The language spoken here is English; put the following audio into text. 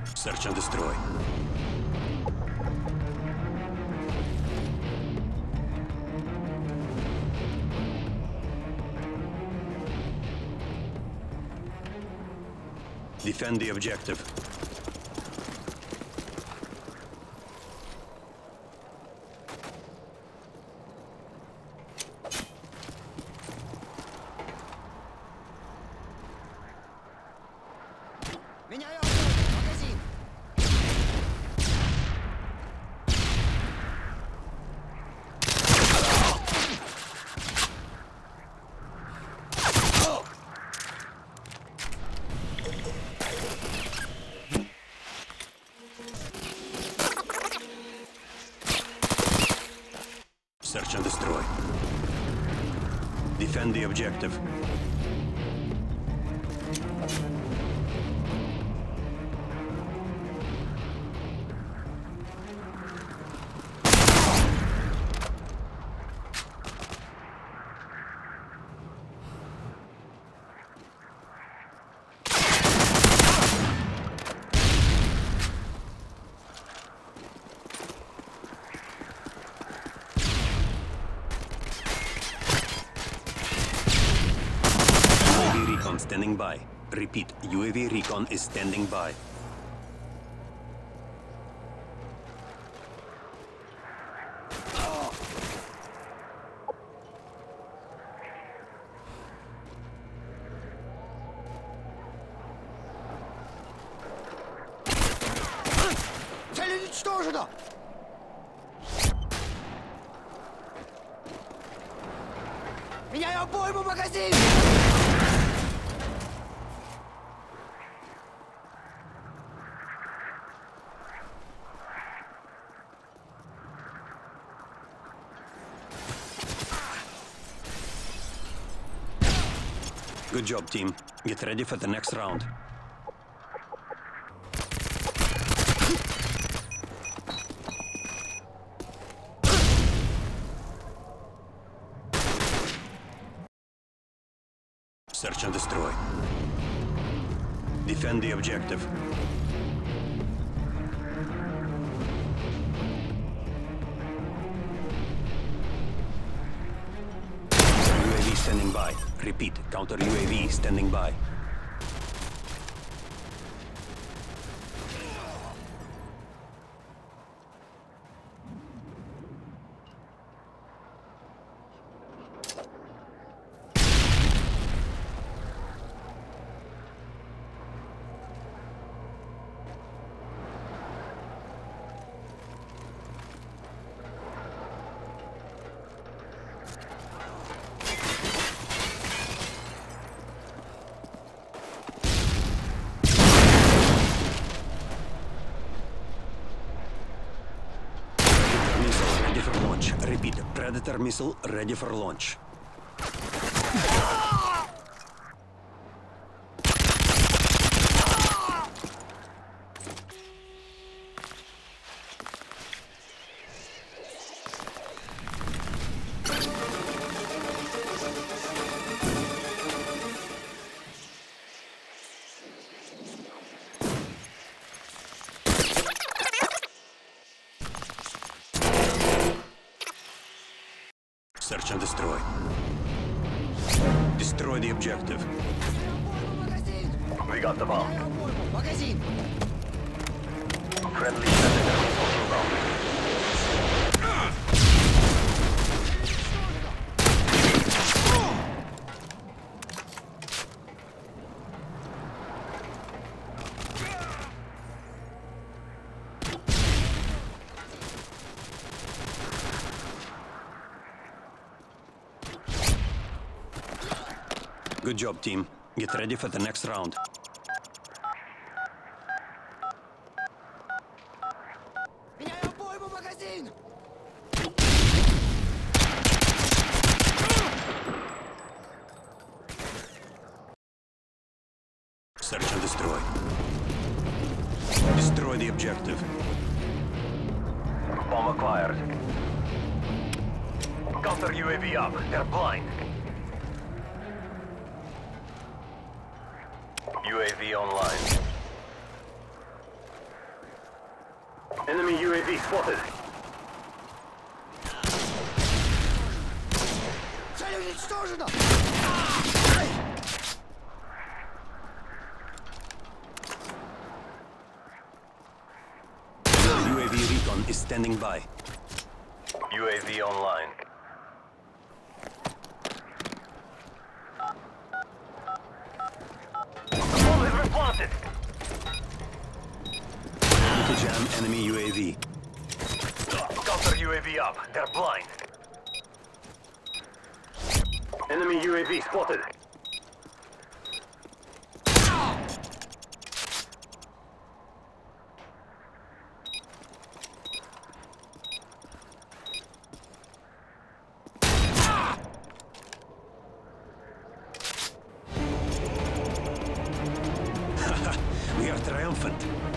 Search and destroy. Defend the objective. Меняю магазин. Search and destroy. Defend the objective. Recon standing by. Repeat, UAV recon is standing by. Цель уничтожена! Меняю обойму магазин! Good job, team. Get ready for the next round. Search and destroy. Defend the objective. UAV standing by. Repeat, counter UAV standing by. Repeat, Predator missile ready for launch. Search and destroy. Destroy the objective. We got the bomb. Магазин! Friendly Predator missile inbound. Good job, team. Get ready for the next round. Меняю обойму магазин! Search and destroy. Destroy the objective. Bomb acquired. Counter UAV up. They're blind. UAV online. UAV spotted. Цель уничтожена! UAV recon is standing by. UAV online. The bomb has been planted. Need to jam enemy UAV. Counter UAV up. They're blind. Enemy UAV spotted. We are triumphant.